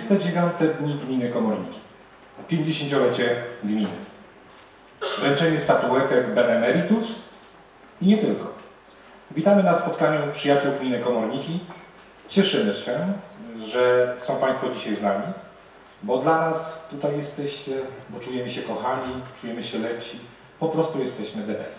29. Dni Gminy Komorniki. 50-lecie gminy. Wręczenie statuetek Benemeritus i nie tylko. Witamy na spotkaniu przyjaciół Gminy Komorniki. Cieszymy się, że są Państwo dzisiaj z nami, bo dla nas tutaj jesteście, bo czujemy się kochani, czujemy się lepsi, po prostu jesteśmy the best.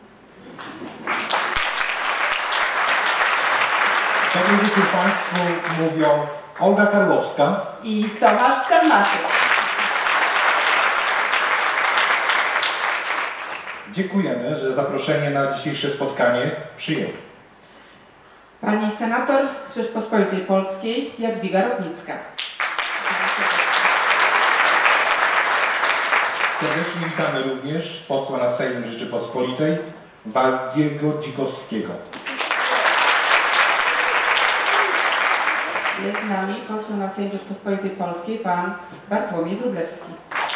Tego życzę Państwu mówią Olga Karłowska i Tomasz Skarmaty. Dziękujemy, że zaproszenie na dzisiejsze spotkanie przyjęły. Pani senator Rzeczpospolitej Polskiej Jadwiga Rotnicka. Serdecznie witamy również posła na Sejm Rzeczypospolitej Waldiego Dzikowskiego. Jest z nami poseł na Sejm Rzeczpospolitej Polskiej pan Bartłomiej Wróblewski.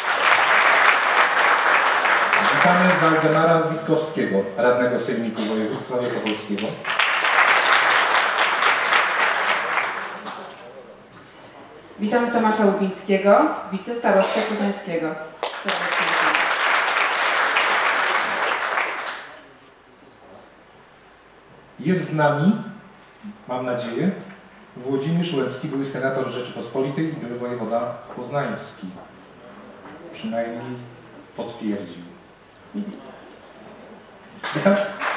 Witamy Waldemara Witkowskiego, radnego Sejmiku Województwa Wielkopolskiego. Witamy Tomasza Łubińskiego, wicestarostę poznańskiego. Jest z nami, mam nadzieję, Włodzimierz Łebski, były senator Rzeczypospolitej i były wojewoda poznański. Przynajmniej potwierdził. Witam.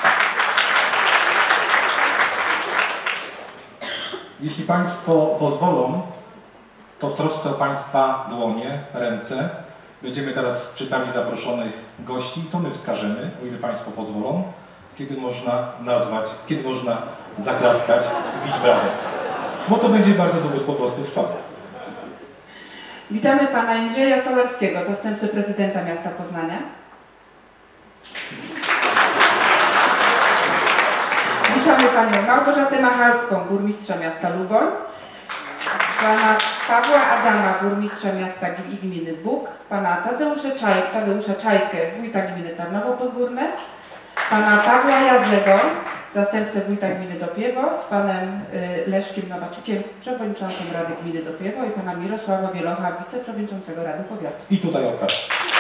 Jeśli Państwo pozwolą, to w trosce o Państwa dłonie, ręce, będziemy teraz czytali zaproszonych gości i to my wskażemy, o ile Państwo pozwolą, kiedy można nazwać, kiedy można zaklaskać i bić brawo. Bo to będzie bardzo długo po prostu trwało. Witamy pana Jędrzeja Solarskiego, zastępcę prezydenta miasta Poznania. Witamy panią Małgorzatę Machalską, burmistrza miasta Luboń. Pana Pawła Adama, burmistrza miasta i gminy Bóg. Pana Tadeusza Czajkę, wójta gminy Tarnowo Podgórne. Pana Pawła Jadzego, zastępcę wójta gminy Dopiewo, z panem Leszkiem Nowaczykiem, przewodniczącym Rady Gminy Dopiewo i pana Mirosława Wielocha, wiceprzewodniczącego Rady Powiatu. I tutaj okaz.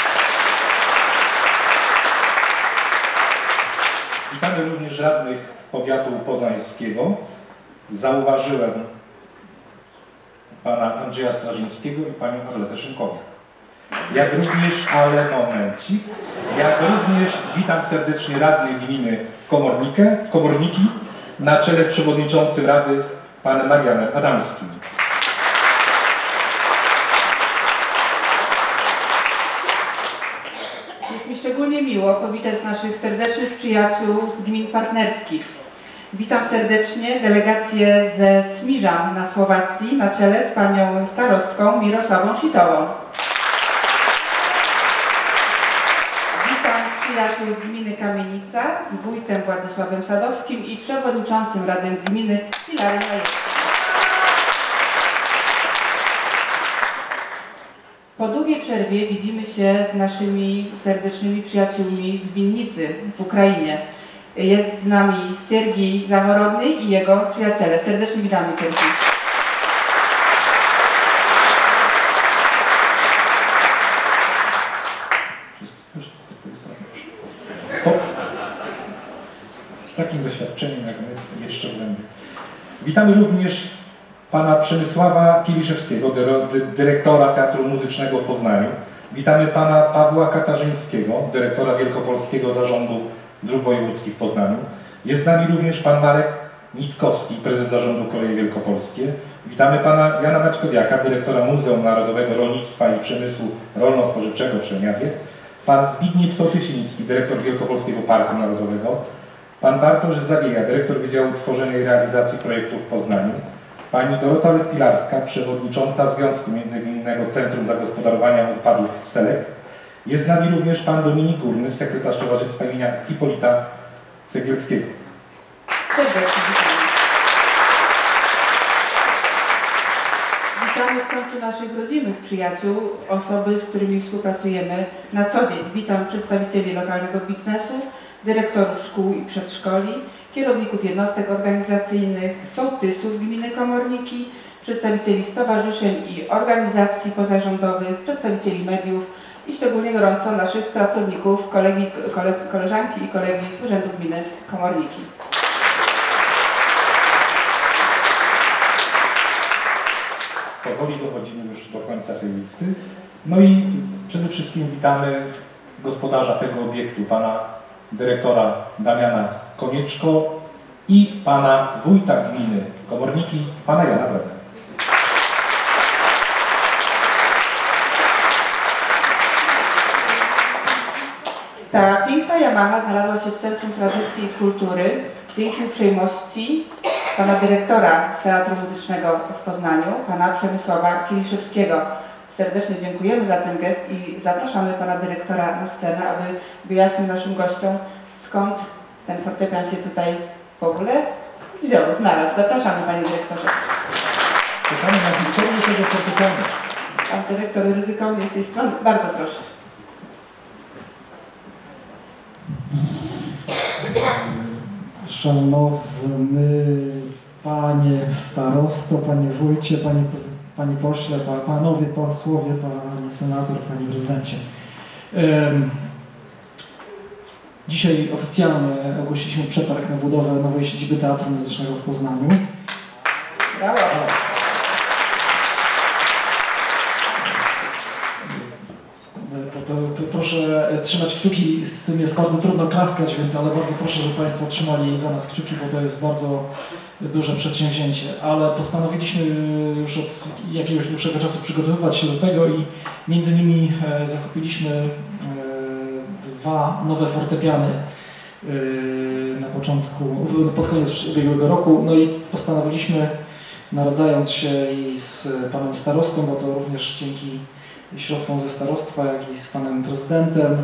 Witamy również radnych powiatu poznańskiego. Zauważyłem pana Andrzeja Strażyńskiego i panią Arletę Szymkowiak. Jak również, ale momencik, jak również witam serdecznie radnych gminy Komorniki na czele z przewodniczącym Rady panem Marianem Adamskim. Jest mi szczególnie miło powitać naszych serdecznych przyjaciół z gmin partnerskich. Witam serdecznie delegację ze Smiżan na Słowacji na czele z panią starostką Mirosławą Sitową. Witam przyjaciół z gminy Kamienica z wójtem Władysławem Sadowskim i przewodniczącym Rady Gminy Hilarym Majewskim. Po długiej przerwie widzimy się z naszymi serdecznymi przyjaciółmi z Winnicy w Ukrainie. Jest z nami Siergiej Zaworodny i jego przyjaciele. Serdecznie witamy Siergiej. Z takim doświadczeniem jak my jeszcze będę. Witamy również pana Przemysława Kieliszewskiego, dyrektora Teatru Muzycznego w Poznaniu. Witamy pana Pawła Katarzyńskiego, dyrektora Wielkopolskiego Zarządu Dróg Wojewódzkich w Poznaniu. Jest z nami również pan Marek Nitkowski, prezes Zarządu Koleje Wielkopolskie. Witamy pana Jana Maćkowiaka, dyrektora Muzeum Narodowego Rolnictwa i Przemysłu Rolno-Spożywczego w Szelniawie. Pan Zbigniew Sołtysiński, dyrektor Wielkopolskiego Parku Narodowego. Pan Bartosz Zawieja, dyrektor Wydziału Tworzenia i Realizacji Projektów w Poznaniu. Pani Dorota Lew-Pilarska, przewodnicząca Związku Międzygminnego Centrum Zagospodarowania Odpadów SELEK. Jest z nami również pan Dominik Górny, sekretarz Towarzystwa imienia Hipolita Sekielskiego. Serdecznie witamy. Witamy w końcu naszych rodzimych przyjaciół, osoby, z którymi współpracujemy na co dzień. Witam przedstawicieli lokalnego biznesu, dyrektorów szkół i przedszkoli, kierowników jednostek organizacyjnych, sołtysów gminy Komorniki, przedstawicieli stowarzyszeń i organizacji pozarządowych, przedstawicieli mediów i szczególnie gorąco naszych pracowników, koleżanki i kolegi z Urzędu Gminy Komorniki. Powoli dochodzimy już do końca tej listy. No i przede wszystkim witamy gospodarza tego obiektu, pana dyrektora Damiana Konieczko i pana wójta gminy Komorniki, pana Jana Breda. Ta piękna Yamaha znalazła się w Centrum Tradycji i Kultury dzięki uprzejmości pana dyrektora Teatru Muzycznego w Poznaniu, pana Przemysława Kiliszewskiego. Serdecznie dziękujemy za ten gest i zapraszamy pana dyrektora na scenę, aby wyjaśnił naszym gościom, skąd ten fortepian się tutaj w ogóle wziął, znalazł. Zapraszamy, panie dyrektorze. Czekamy na historię tego fortepianu. Pan dyrektor ryzykownie z tej strony. Bardzo proszę. Szanowny panie starosto, panie wójcie, panie pośle, panowie posłowie, panie senator, panie prezydencie. Dzisiaj oficjalnie ogłosiliśmy przetarg na budowę nowej siedziby Teatru Muzycznego w Poznaniu. Brawo. Proszę trzymać kciuki, z tym jest bardzo trudno klaskać, więc ale bardzo proszę, żeby Państwo trzymali za nas kciuki, bo to jest bardzo duże przedsięwzięcie. Ale postanowiliśmy już od jakiegoś dłuższego czasu przygotowywać się do tego i między innymi zakupiliśmy 2 nowe fortepiany pod koniec ubiegłego roku. No i postanowiliśmy, naradzając się i z panem starostą, bo to również dzięki środkom ze starostwa, jak i z panem prezydentem,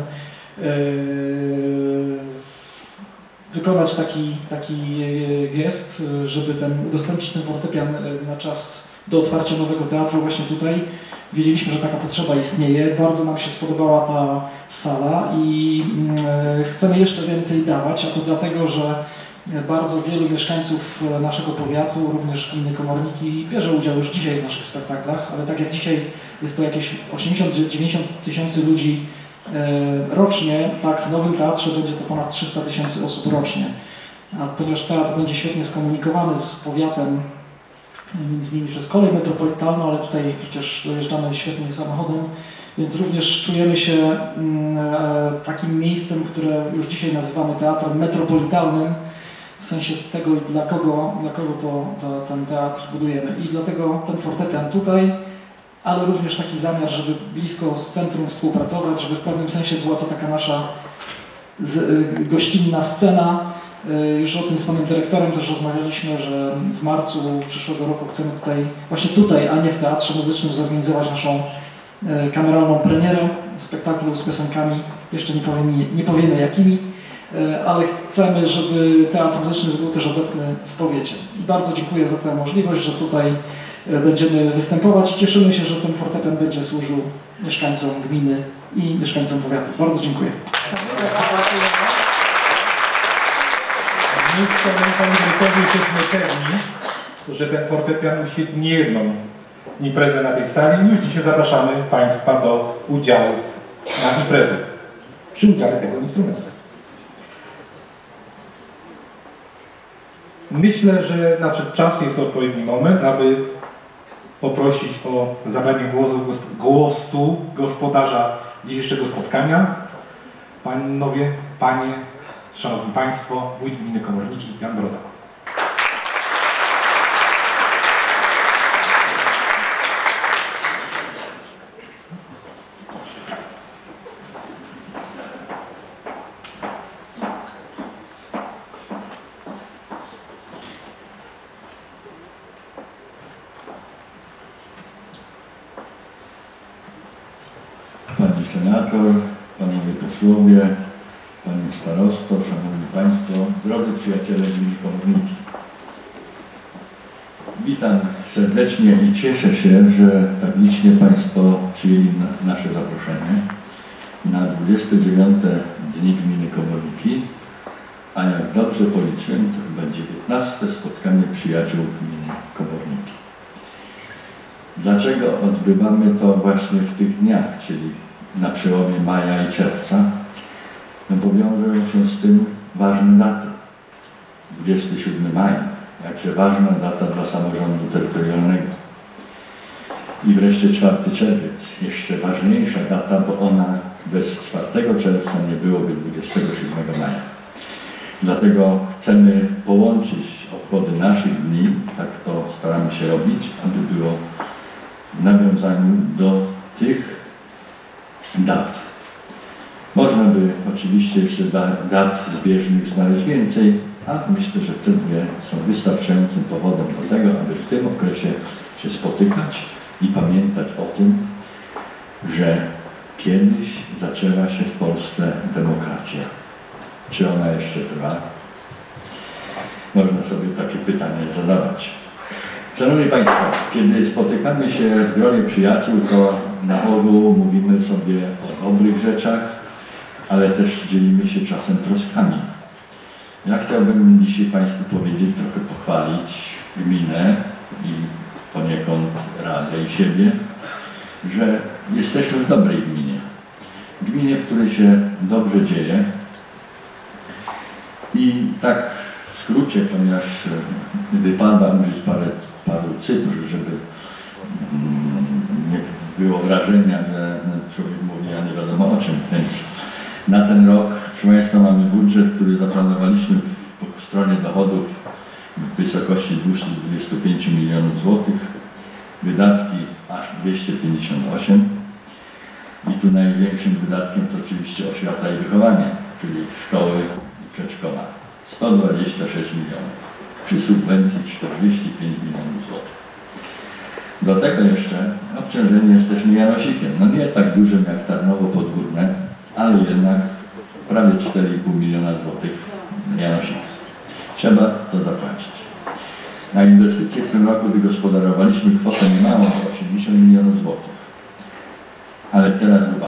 wykonać taki gest, żeby udostępnić ten fortepian na czas do otwarcia nowego teatru właśnie tutaj. Wiedzieliśmy, że taka potrzeba istnieje, bardzo nam się spodobała ta sala i chcemy jeszcze więcej dawać, a to dlatego, że bardzo wielu mieszkańców naszego powiatu, również gminy Komorniki, bierze udział już dzisiaj w naszych spektaklach, ale tak jak dzisiaj jest to jakieś 80-90 tysięcy ludzi rocznie, tak w nowym teatrze będzie to ponad 300 tysięcy osób rocznie. A ponieważ teatr będzie świetnie skomunikowany z powiatem, między innymi przez kolej metropolitalną, ale tutaj przecież dojeżdżamy świetnie samochodem, więc również czujemy się takim miejscem, które już dzisiaj nazywamy teatrem metropolitalnym, w sensie tego, dla kogo ten teatr budujemy. I dlatego ten fortepian tutaj, ale również taki zamiar, żeby blisko z centrum współpracować, żeby w pewnym sensie była to taka nasza gościnna scena. Już o tym z panem dyrektorem też rozmawialiśmy, że w marcu przyszłego roku chcemy właśnie tutaj, a nie w Teatrze Muzycznym, zorganizować naszą kameralną premierę spektaklu z piosenkami. Jeszcze nie powiemy jakimi, ale chcemy, żeby Teatr Muzyczny był też obecny w powiecie. I bardzo dziękuję za tę możliwość, że tutaj będziemy występować. Cieszymy się, że ten fortepian będzie służył mieszkańcom gminy i mieszkańcom powiatu. Bardzo dziękuję. My, szanowni panie dyrektorze, jesteśmy pewni, że ten fortepian uświetli niejedną imprezę na tej sali i już dzisiaj zapraszamy Państwa do udziału na imprezie przy udziale tego instrumentu. Myślę, że nadszedł czas, jest to odpowiedni moment, aby poprosić o zabranie głosu gospodarza dzisiejszego spotkania. Panowie, panie, szanowni państwo, wójt gminy Komorniki, Jan Broda. Pani senator, panowie posłowie, panie starosto, szanowni państwo, drodzy przyjaciele gminy Komorniki. Witam serdecznie i cieszę się, że tak licznie państwo przyjęli nasze zaproszenie na 29. Dni Gminy Komorniki, a jak dobrze policzyłem, to chyba 19. spotkanie przyjaciół gminy Komorniki. Dlaczego odbywamy to właśnie w tych dniach, czyli na przełomie maja i czerwca? No bo wiążą się z tym ważne daty. 27 maja, jakże ważna data dla samorządu terytorialnego. I wreszcie 4 czerwiec, jeszcze ważniejsza data, bo ona bez 4 czerwca nie byłoby 27 maja. Dlatego chcemy połączyć obchody naszych dni, tak to staramy się robić, aby było w nawiązaniu do tych dat. Można by oczywiście jeszcze dat zbieżnych znaleźć więcej, a myślę, że te dwie są wystarczającym powodem do tego, aby w tym okresie się spotykać i pamiętać o tym, że kiedyś zaczęła się w Polsce demokracja. Czy ona jeszcze trwa? Można sobie takie pytanie zadawać. Szanowni Państwo, kiedy spotykamy się w gronie przyjaciół, to na ogół mówimy sobie o dobrych rzeczach, ale też dzielimy się czasem troskami. Ja chciałbym dzisiaj Państwu powiedzieć, trochę pochwalić gminę i poniekąd Radę i siebie, że jesteśmy w dobrej gminie. Gminie, w której się dobrze dzieje. I tak w skrócie, ponieważ wypada użyć paru cyfr, żeby nie było wrażenia, że człowiek mówi, a nie wiadomo o czym. Więc na ten rok, proszę Państwa, mamy budżet, który zaplanowaliśmy po stronie dochodów w wysokości 225 milionów złotych, wydatki aż 258 i tu największym wydatkiem to oczywiście oświata i wychowanie, czyli szkoły i przedszkola. 126 milionów, przy subwencji 45 milionów złotych. Do tego jeszcze obciążeni jesteśmy Janosikiem. No nie tak dużym jak Tarnowo Podgórne, ale jednak prawie 4,5 miliona złotych Janosik. Trzeba to zapłacić. Na inwestycje w tym roku wygospodarowaliśmy kwotę niemałą, 80 milionów złotych. Ale teraz